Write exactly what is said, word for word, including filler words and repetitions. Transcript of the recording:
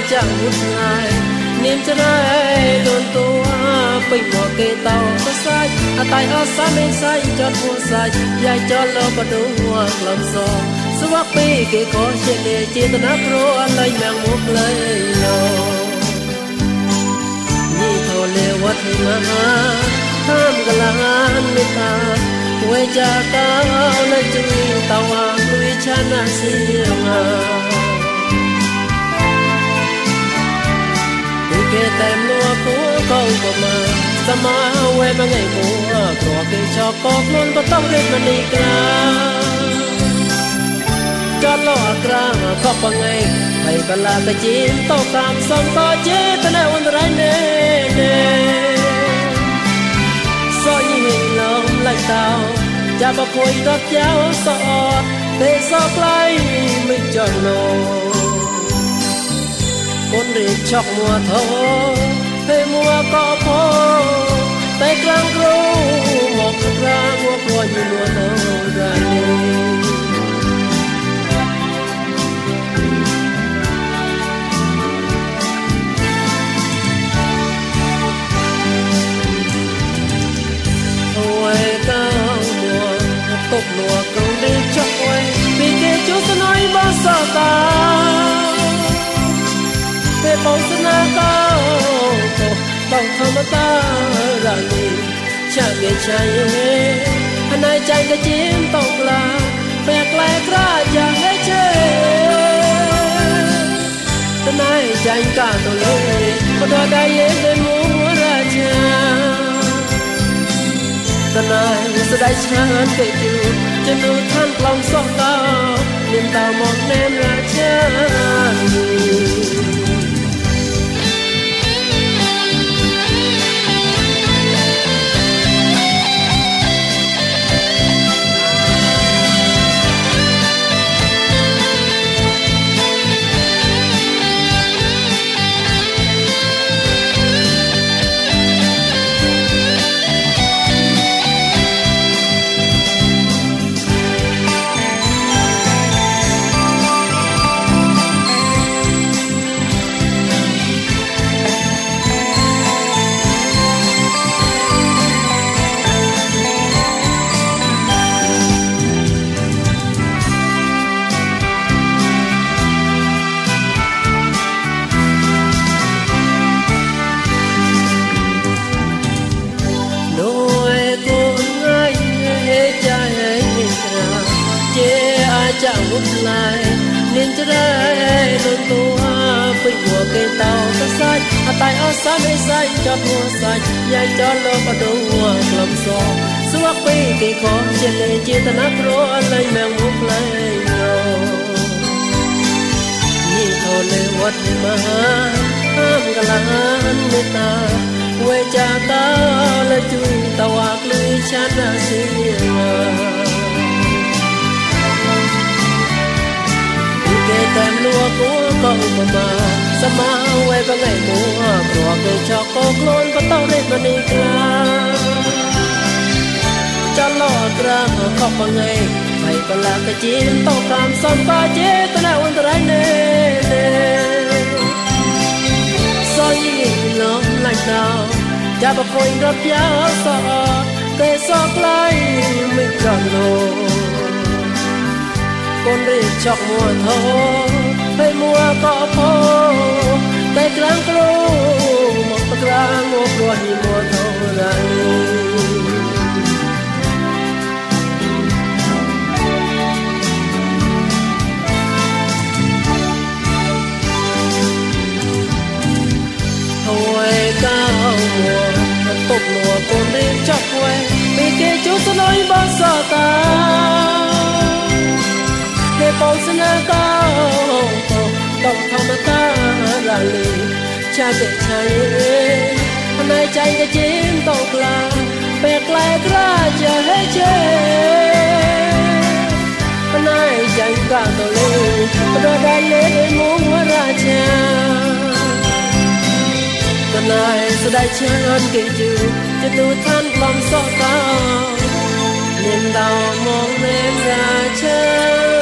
chẳng một ngày niềm cho ai đồn tua bình mùa kê tàu có sai à tại ở xa bên sai cho mua sai dài cho lo có đủ hoa làm gió số bác bì kê có chuyện để chia tân áp rô anh lấy mang một lấy lo nhị thô lê vật mà ham gà lan mê ta quê cha cao lên chui tàu hàng lui chana siêu kê tem lúa của câu của mà sama quê mà ngày mùa của kê cho con luôn có tông lên mà đi ca cho lo ra có bằng ngày thầy còn là cái chiến tàu cảm sông to chế tên nào anh rải nè nè so như hình lòng lạnh tàu cha bà cùi đắp cháo so để so lấy mình chọn nồi con đi chọc mùa thô hay mùa có phố tay clang ru một ra mùa mùa như mùa thô ra đi quay cao mùa tục mùa con đi chọc quay vì kia chú sẽ nói bao sợ ta về bầu xuân cao bầu thơm ta ra đi cha nghe chạy anh ai chạy cái chiến tộc là bẹt lại ra cha hết chơi anh ai chạy cả tôi lên có đôi đại lên múa ra cha anh ai sẽ đại chán kể chú chân núi than lòng sông cao niềm tao một em ra cha chẳng một lại nên cho đây đồn tua bình mùa cây tàu có sai à tại ở xa bên sai cho mùa sai dài cho lo có đủ hoa làm gió số bác bì kỳ khó trên lề chia tân áp rô lấy mang một lấy rồi nhị thô lê vật mà ham gà lan mê ta quê cha ta là chui tàu ác lưới chán ra xìa kê tem lúa của câu mà sama quay vào ngày mùa của cây cho con luôn có tao lên mà đi ca cho lo ra khóc bằng ngày phải còn là cái chiến tàu cảm son ba chế tôi nào anh rải nè nè soi nhìn lòng lạnh nào cha bà khôi đắp giá sợ cây sóc lấy mình tròn đồ con đi chọc mùa thô hay mùa có phố tay clang clu một tấc rang một đôi mùa thô ra đi thôi cao mùa tục mùa con đi chọc quay vì kia chú sẽ nói bao giờ ta để bầu xuân cao tổng thầm ta ra lì cha kể chạy anh ai chạy cái chiến tộc là bẹt lại ra chờ hết chơi anh ai chạy cả tổ lên đôi đại lễ để muốn ra cha anh ai sẽ đại chán kể chữ cho tôi than lòng so cao niềm đau mong em ra cha